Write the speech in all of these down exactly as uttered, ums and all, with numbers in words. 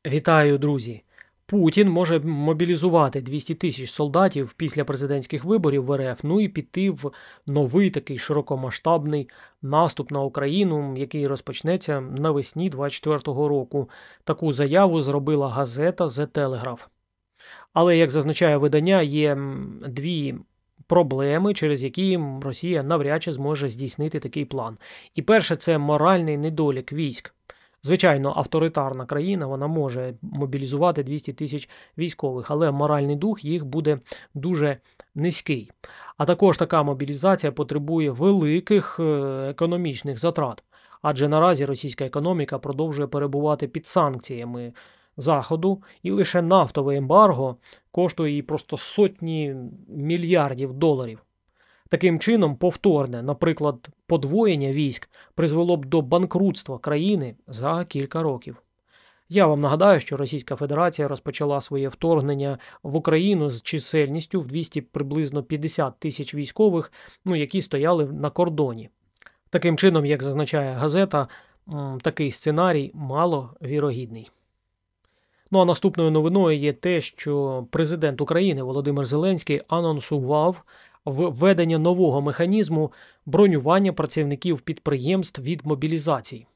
Вітаю, друзі! Путін може мобілізувати двісті тисяч солдатів після президентських виборів в РФ, ну і піти в новий такий широкомасштабний наступ на Україну, який розпочнеться навесні двадцять четвертого року. Таку заяву зробила газета The Telegraph. Але, як зазначає видання, є дві проблеми, через які Росія навряд чи зможе здійснити такий план. І перше – це моральний недолік військ. Звичайно, авторитарна країна, вона може мобілізувати двісті тисяч військових, але моральний дух їх буде дуже низький. А також така мобілізація потребує великих економічних затрат, адже наразі російська економіка продовжує перебувати під санкціями Заходу, і лише нафтове ембарго коштує їй просто сотні мільярдів доларів. Таким чином, повторне, наприклад, подвоєння військ призвело б до банкрутства країни за кілька років. Я вам нагадаю, що Російська Федерація розпочала своє вторгнення в Україну з чисельністю в двісті приблизно п'ятдесят тисяч військових, ну, які стояли на кордоні. Таким чином, як зазначає газета, такий сценарій маловірогідний. Ну а наступною новиною є те, що президент України Володимир Зеленський анонсував введення нового механізму бронювання працівників підприємств від мобілізації.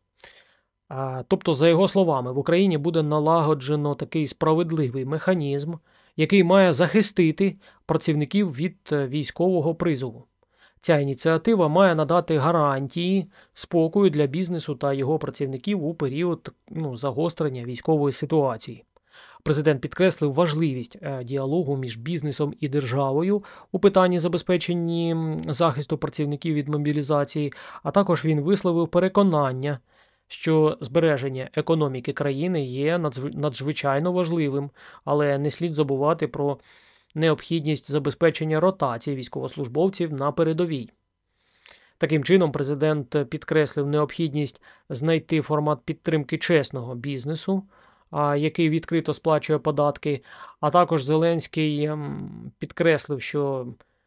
Тобто, за його словами, в Україні буде налагоджено такий справедливий механізм, який має захистити працівників від військового призову. Ця ініціатива має надати гарантії спокою для бізнесу та його працівників у період ну, загострення військової ситуації. Президент підкреслив важливість діалогу між бізнесом і державою у питанні забезпечення захисту працівників від мобілізації, а також він висловив переконання, що збереження економіки країни є надзвичайно важливим, але не слід забувати про необхідність забезпечення ротації військовослужбовців на передовій. Таким чином, президент підкреслив необхідність знайти формат підтримки чесного бізнесу, який відкрито сплачує податки, а також Зеленський підкреслив, що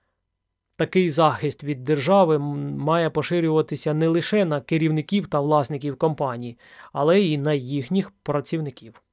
такий захист від держави має поширюватися не лише на керівників та власників компаній, але й на їхніх працівників.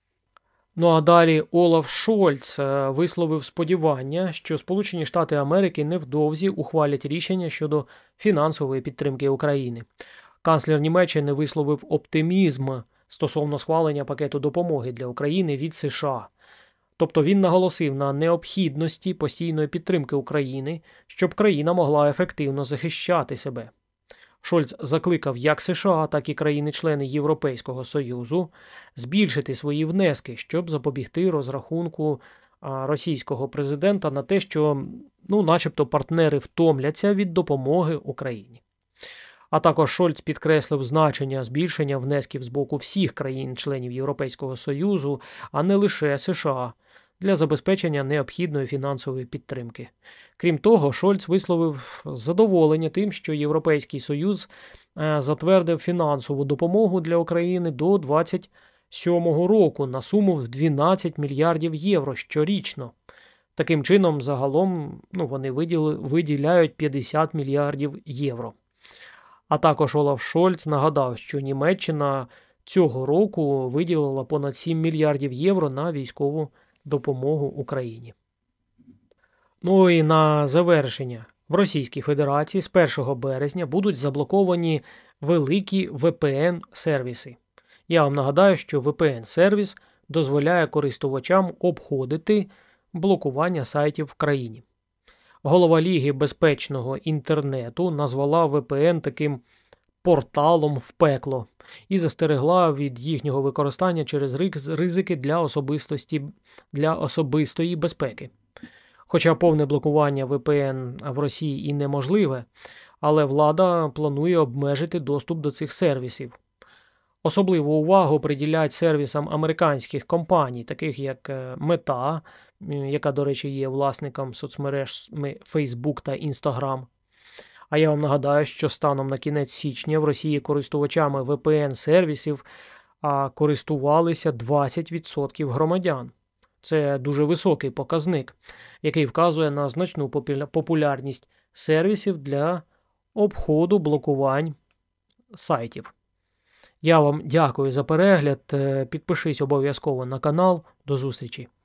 Ну а далі Олаф Шольц висловив сподівання, що Сполучені Штати Америки невдовзі ухвалять рішення щодо фінансової підтримки України. Канцлер Німеччини висловив оптимізм стосовно схвалення пакету допомоги для України від США. Тобто він наголосив на необхідності постійної підтримки України, щоб країна могла ефективно захищати себе. Шольц закликав як США, так і країни-члени Європейського Союзу збільшити свої внески, щоб запобігти розрахунку російського президента на те, що, ну, начебто, партнери втомляться від допомоги Україні. А також Шольц підкреслив значення збільшення внесків з боку всіх країн-членів Європейського Союзу, а не лише США, для забезпечення необхідної фінансової підтримки. Крім того, Шольц висловив задоволення тим, що Європейський Союз затвердив фінансову допомогу для України до двадцять сьомого року на суму в дванадцять мільярдів євро щорічно. Таким чином, загалом ну, вони виділи, виділяють п'ятдесят мільярдів євро. А також Олаф Шольц нагадав, що Німеччина цього року виділила понад сім мільярдів євро на військову допомогу Україні. Ну і на завершення. В Російській Федерації з першого березня будуть заблоковані великі ве пе ен-сервіси. Я вам нагадаю, що ве пе ен-сервіс дозволяє користувачам обходити блокування сайтів в країні. Голова Ліги безпечного інтернету назвала ве пе ен таким порталом в пекло і застерегла від їхнього використання через ризики для особистості, для особистої безпеки. Хоча повне блокування ве пе ен в Росії і неможливе, але влада планує обмежити доступ до цих сервісів. Особливу увагу приділяють сервісам американських компаній, таких як Мета, яка, до речі, є власником соцмереж Facebook та Instagram. А я вам нагадаю, що станом на кінець січня в Росії користувачами ве пе ен-сервісів користувалися двадцять відсотків громадян. Це дуже високий показник, який вказує на значну популярність сервісів для обходу блокувань сайтів. Я вам дякую за перегляд. Підпишись обов'язково на канал. До зустрічі!